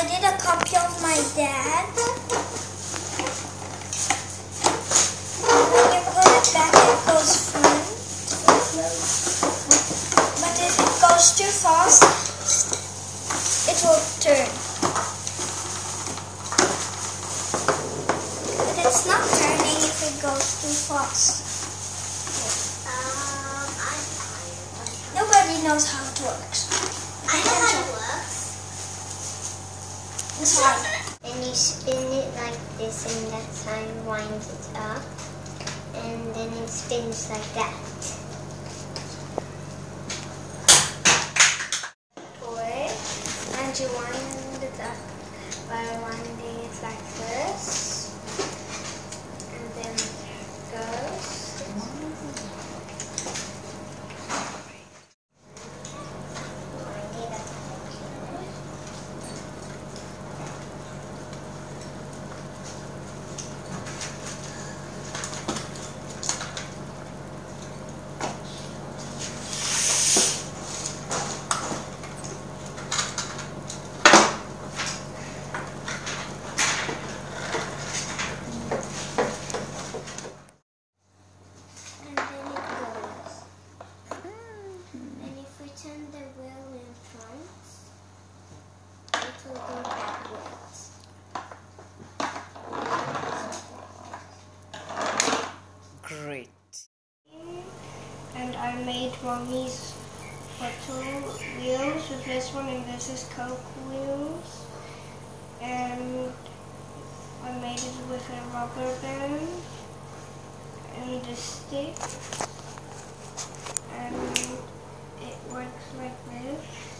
did a copy of my dad. When you put it back, it goes front. But if it goes too fast, it will turn. But it's not turning if it goes too fast. Nobody knows how it works. I know how it works. It's hard. And you spin it like this, and that's how you wind it up. And then it spins like that. And you wind it up by winding it like this. And then it goes. Turn the wheel in front, it will go backwards. Great. And I made mommy's photo wheels with this one, and this is Coke wheels. And I made it with a rubber band and a stick. And it works like this.